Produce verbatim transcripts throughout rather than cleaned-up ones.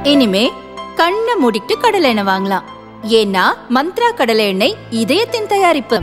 இனிமே கண்ணை மூடிட்டு கடலை எண்ணெய் வாங்கலாம். ஏன்னா மந்த்ரா கடலை எண்ணெய் இதயத்தின் தயாரிப்பு.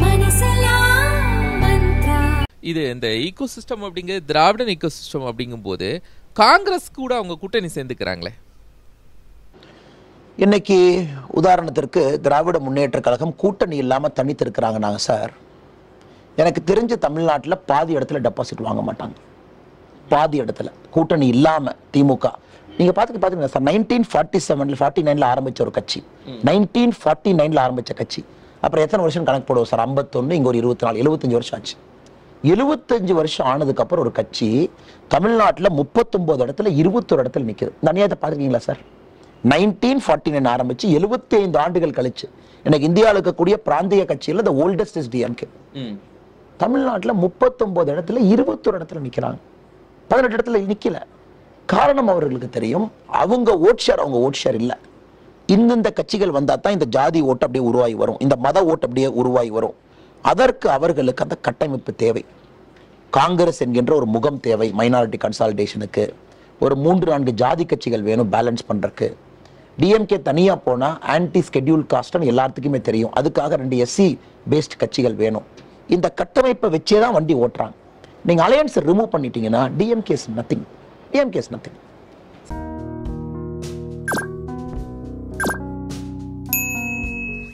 இது இந்த ஈகோ சிஸ்டம் அப்படிங்கிறது திராவிடன் ஈகோ சிஸ்டம் அப்படிங்கும் போது காங்கிரஸ் கூட அவங்க கூட்டணி சேர்ந்துக்கிறாங்களே. இன்னைக்கு உதாரணத்திற்கு திராவிட முன்னேற்ற கழகம் கூட்டணி இல்லாமல் தனித்திருக்கிறாங்க. நாங்கள் சார் எனக்கு தெரிஞ்ச தமிழ்நாட்டில் பாதி இடத்துல டெபாசிட் வாங்க மாட்டாங்க. பாதி இடத்துல கூட்டணி இல்லாமல் திமுக நீங்கள் பார்த்துக்க பார்த்துக்கங்க சார். நைன்டீன் ஃபார்ட்டி செவனில் ஃபார்ட்டி நைனில் ஆரம்பித்த ஒரு கட்சி, நைன்டீன் ஃபார்ட்டி நைனில் ஆரம்பித்த கட்சி, அப்புறம் எத்தனை வருஷம் கணக்கு போடுவோம் சார்? ஐம்பத்தொன்று, இங்கே ஒரு இருபத்தி நாலு, எழுபத்தஞ்சு வருஷம் ஆச்சு. எழுபத்தஞ்சு வருஷம் ஆனதுக்கு அப்புறம் ஒரு கட்சி தமிழ்நாட்டில் முப்பத்தொன்பது இடத்துல இருபத்தொரு இடத்துல நிற்குது. இந்த அநியாயத்தை பார்த்துருக்கீங்களா சார்? நைன்டீன் ஃபார்ட்டி நைன் ஆரம்பிச்சு எழுபத்தி ஐந்து ஆண்டுகள் கழிச்சு எனக்கு இந்தியாவில் இருக்கக்கூடிய பிராந்திய கட்சியில் the oldest is D M K. தமிழ்நாட்டில் முப்பத்தொன்பது இடத்துல இருபத்தொரு இடத்துல நிற்கிறாங்க, பதினெட்டு இடத்துல நிற்கல. காரணம் அவர்களுக்கு தெரியும், அவங்க ஓட் ஷேர் அவங்க ஓட் ஷேர் இல்லை. இந்தந்த கட்சிகள் வந்தால் தான் இந்த ஜாதி ஓட்டு அப்படியே உருவாகி வரும், இந்த மத ஓட்டு அப்படியே உருவாகி வரும். அதற்கு அவர்களுக்கு அந்த கட்டமைப்பு தேவை. காங்கிரஸ் என்கின்ற ஒரு முகம் தேவை மைனாரிட்டி கன்சாலிடேஷனுக்கு. ஒரு மூன்று நான்கு ஜாதி கட்சிகள் வேணும் பேலன்ஸ் பண்றதுக்கு. டிஎம்கே தனியா போனா ஆன்டி ஸ்கெட்யூல் காஸ்ட்னு எல்லாத்துக்குமே தெரியும். அதுக்காக ரெண்டு எஸ்சி பேஸ்ட் கட்சிகள் வேணும். இந்த கட்டமைப்பை வச்சே தான் வண்டி ஓட்டுறாங்க. நீங்க அலையன்ஸ் ரிமூவ் பண்ணிட்டீங்கன்னா DMK is nothing. DMK is nothing.